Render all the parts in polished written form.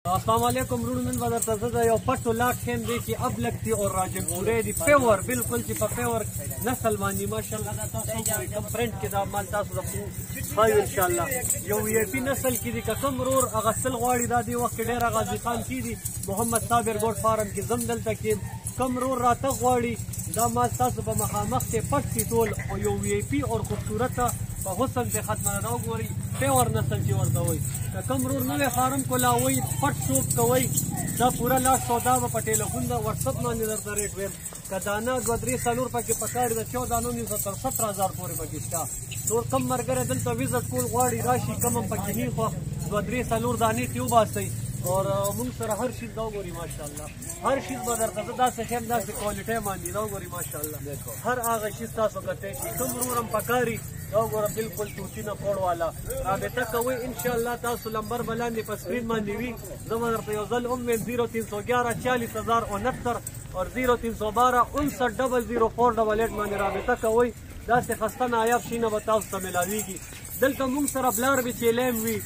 अस्सलाम वालेकुम रुणन बदर तज़दा यो पट्टो लाख खेम दे की अब लगती और राजन पूरे दी पेवर बिल्कुल ची पेवर नस्ल मानी माशाल्लाह दा तो फ्रेंड के दा माल तासु रखू हाय इंशाल्लाह यो वीआईपी नस्ल की दी कसम रोर अगसल गवाड़ी दा दी वक्त डेरा गाजी खान की दी मोहम्मद साबिर गोट फार्म की जमदल तक कम रोर राता गवाड़ी दा माल तासु पे मखामख से पट की तोल और यो वीआईपी और खूबसूरत हुसन से खत्म ना गोरी पेवर नस्ल की वर्दा हुई कम रोर नवे फार्म को लावई पट सूप कवई दा पूरा लाख सौदा व पटेल खुंदा व्हाट्सएप मान नजर रेट वेल कदाना गोदरी सलूर पके पकार द 14,970,000 पूरे पकिस्ता नूर कम मरगर दल तो विजिट कोल गवाड़ी राशि कम पकी नी खो गोदरी सलूर दानी ट्यूबा सही और मुंग सर हर चीज दो गोरी माशाल्लाह हर चीज बदर तदा से खेम दा से क्वालिटी मान दी दो गोरी माशाल्लाह देखो हर आगे चीज ता सो करते कम रोरम पकारी दो गोरा बिल्कुल टूटी न फोड़ वाला राबता कोई इंशाल्लाह तासु नंबर बलानी पर स्क्रीन मान दी जमर पे योजल 0311 40,069 और 0312 59000488 मान राबता कोई दा से खस्ता नायाब शीना बताओ मिलावीगी दिल तो मुंग सर ब्लार भी चेलेम वी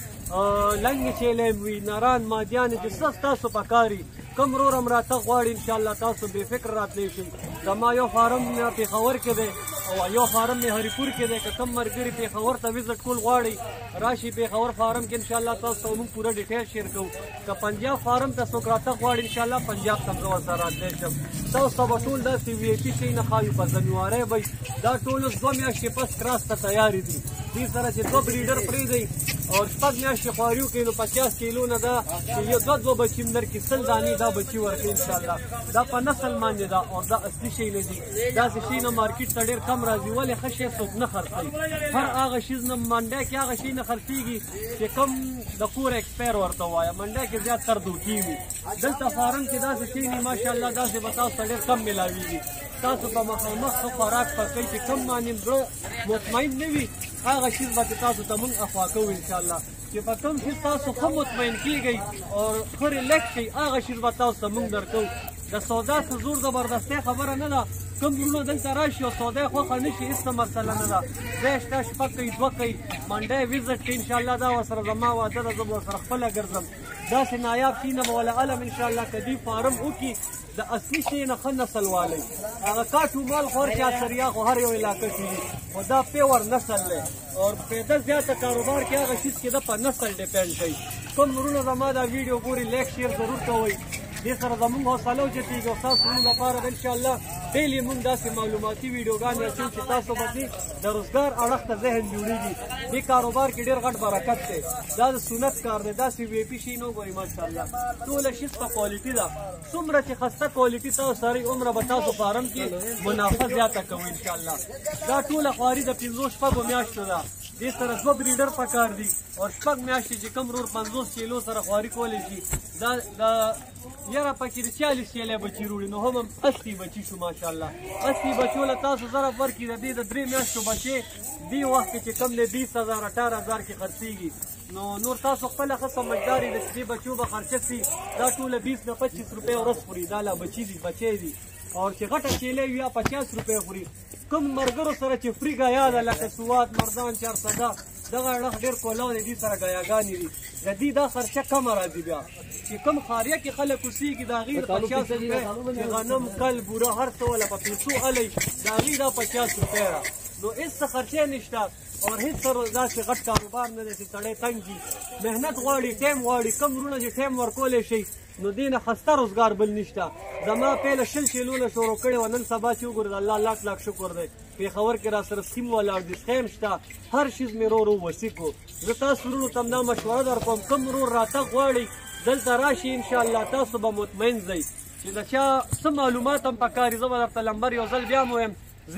लंग चेलेम वी नारान मादियान जिस तासु पकारी कम रोर हमरा तगवाड़ इंशाल्लाह तासु बेफिक्र रात लेशी कमा यो फार्म में पे खबर के दे और यो फार्म में हरिपुर के दे कम मरगरी पे खबर त विजिट कुल गवाड़ी राशि पे खबर फार्म के इंशाल्लाह तासु हम पूरा डिटेल शेयर करूं का पंजाब फार्म त सोकराता गवाड़ इंशाल्लाह पंजाब तक वसरा देशम तो सब टूल द वीआईपी से न खायु पर जनुआरे भाई दा टोल उस दो में पास क्रॉस त तैयारी दी इस तरह से दो ब्रीडर फ्री दी और पग में शफारियों के 50 किलो न दा ये दो बच्ची अंदर की सलदानी दा बच्ची वर्क इंशाल्लाह दा पन्ना सलमान दा और दा असली शे ने दी दा से न मार्केट तड़ेर कम राजी वाले खशे सोक न खर्ची हर आगा चीज न मंडे के आगा शे न खर्चीगी कि कम दकूर एक्सपायर वर्ता हुआ है मंडे के ज्यादा कर दू की दल तफारन के दा से ने माशाल्लाह दा से बताओ तड़ेर कम मिलावीगी तासु पे मखमख खुराक पर कई कम मानिम मुतमईन नहीं आगा चीज बात तासु तमन अफवा को इंशाल्लाह कि पकम चीज तासु खम मुतमईन की गई और खर लेक की आगा चीज बताओ तमन दरको द सौदा से जोर जबरदस्त खबर न दा कम रुनो दल तराशी और सौदा खो खनिशी इस मसला न दा रेश ताश पक्की द्वकी मंडे विजिट इंशाल्लाह दा वसर जमा वादा दा जब वसर खपल गरजम दा से नायाब कीना वाला अलम इंशाल्लाह कदी फार्म उकी द असली शे न नस्ल वाले अगर काटू माल खोर के असरिया को हर यो इलाके की और दा पेवर नस्ल ले और पैदा ज्यादा कारोबार के अगर चीज के द पर नस्ल डिपेंड है कम रुनो जमा दा वीडियो पूरी लाइक शेयर जरूर कोई दे सर जमून हौसलो जती जो खास रुनो लपार इंशाल्लाह डेली मुंग दा से मालूमाती वीडियो गाने अच्छी चिता सो बती द रोजगार अड़ख जहन जुड़ेगी ये कारोबार की ढेर घट बरकत से दा सुन्नत कार दे दा सी वीपी शीनो गोरी माशाल्लाह तो लशिस का क्वालिटी दा सुमरा के खस्ता क्वालिटी तो सारी उम्र बता सो फार्म की मुनाफा ज्यादा कम इंशाल्लाह दा टूल अखबारी द पिंजोश पग म्याश दा इस तरह दो ब्रीडर पकार दी और पग म्याश जी कम रोर 50 किलो सर अखबारी क्वालिटी दा यारा पकी 40 किलो बची रूड़ी नो हम 80 बची शु माशाल्लाह 80 बचो ला तासु जरा पर की दी 3 म्याश बचे दी वक्त के कम ले 20,000 18,000 की खर्चीगी नो नूर तासु खपल खस समझदारी दे बच्चों बा खर्चसी दा टूल 20 न 25 रुपए और पूरी दाला बची दी बचे दी और कि घट अकेले या 50 रुपए पूरी कम मरगरो सर च फ्री गया दा सुवात मर्दान 400 दगा लख ढेर कोलाव दी सर गया गानी दी जदीदा खर्चा कम राजी बया कि कम खारिया की खले कुसी की दागीर 50 रुपए गनम कल बुरा हर तो वाला पीसू अली दागीर 50 रुपए नो इस खर्चे निष्ठा और हित सर से घट कारोबार न जैसे सड़े तंगी मेहनत वाड़ी टेम वाड़ी कम रूना जे टेम वर्कोले शई नो दीन खस्ता रोजगार बल निष्ठा जमा पहले शिल शिलूल शोरो कड़े वनन सबा चू गुर अल्लाह लाख लाख शुक्र दे पे खबर के रासर स्कीम वाला और दिखेम स्टा हर चीज में रो वसीको जता सुरू तमना मशवरा दर कम रो राता वाड़ी दल तराशी इंशाल्लाह तासु ब मुतमईन जई कि दचा सब मालूमात हम पकारी जबर नंबर योजल बिया मुहिम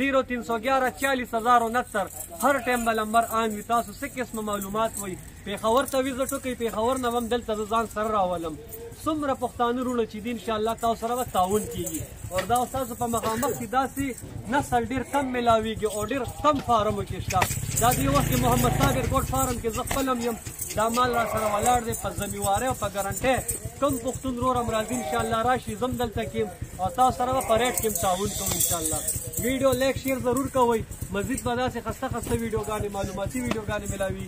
0311 40,069 हर टाइम नंबर आन वितासु से किस्म मालूमात हुई पेखावर त विजिट की पेखावर नवम दल तजान सर रावलम सुमरा पुख्तान रूल ची दिन इंशाल्लाह ताऊ सर ताउन कीगी और दा उस्ताद पे मकामत की दासी नस्ल ढेर कम मिलावीगी और ढेर कम फार्म के स्टाफ दादी वक्त मोहम्मद साबिर गोट फार्म के जखलम यम दामाल रा सर वलाड दे पर जमीवारे और पर गारंटी कम पुख्तून रोर अमराजी इंशाल्लाह राशि जमदल तकीम और ताऊ सर परेड के ताउन को इंशाल्लाह वीडियो लाइक शेयर जरूर करोई मजीद बदा से खस्ता खस्ता वीडियो गाने मालूमाती वीडियो गाने मिलावीगी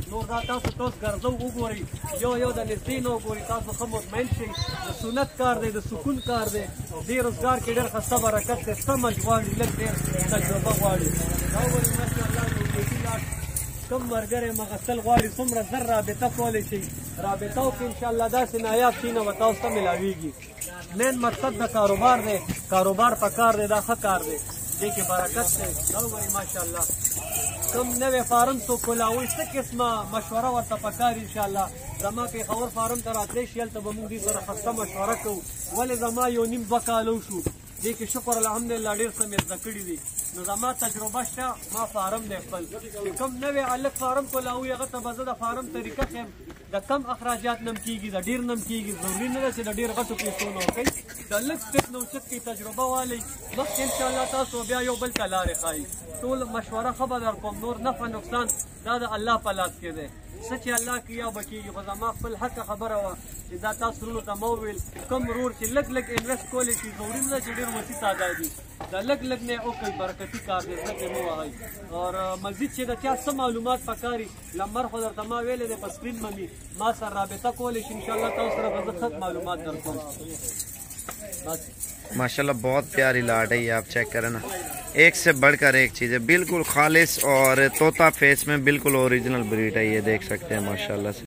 نور دا تاسو ګرځو وګورئ یو یو د نږدې نه وګورئ تاسو ښه مطمئن شئ د سنت کار دی د سکون کار دی دې روزګار کې ډېر ښه برکت دی سمج غواړي لږ ډېر تجربه غواړي دا وګورئ ماشاءالله کم ملګری مغسل غواړي څومره زر رابطه کولی شي رابطه وکړي انشاءالله داسې نایاب شي نه به تاسو ته میلاویږي مین مقصد د کاروبار دی کاروبار په کار دی دا ښه کار دی دې کې برکت دی دا وګورئ ماشاءالله کم نوی فارم څوک کولاوي څه قسمه مشوره ورته پکار انشاءالله زما پېښور فارم ته راتلی شي هلته به موږ دې سره خسته مشوره کوو ولې زما یو نیم 2 کاله وشو دې کې شکر الحمدلله ډېر څه مې زده کړي دي نو زما تجربه شته ما فارم دی خپل چې کوم نوی هلک فارم کولاوي هغه ته به زه د فارم طریقه ښیم د کم اخراجات نم کېږي د ډېر نم کېږي ضروري نه ده چې د ډېر غټو پیسو نه ورکوئ د لږ سټپ نه اوچت کې تجربه والی مخکې انشاءالله تاسو بیا یو بل ته لارې ښایي ټول مشوره ښه به در کوم نور نفع نقصان دا د الله په لاس کې دی څه چې الله کې یا به کېږي خو زما خپل حقه خبره وه چې دا تاسو وروڼو ته مه وویل کوم ورور چې لږ لږ انویسټ کولی شي ضروري نه ده چې ډېر وسیع تعداد وي دا لږ لږ نه یې وکړئ برکتي کار دی زړه پرې مه وهئ اور مزید چې د چا څه معلومات پکار وي لمبر خو درته ما ویلی دی په سکرین مې ما سره رابطه کولی شي انشاءالله تاسو سره به زه ښه معلومات در کوم माशाल्लाह बहुत प्यारी लाट है ये आप चेक करें ना एक से बढ़कर एक चीज़ है बिल्कुल खालिस और तोता फेस में बिल्कुल ओरिजिनल ब्रीड है ये देख सकते हैं माशाल्लाह से।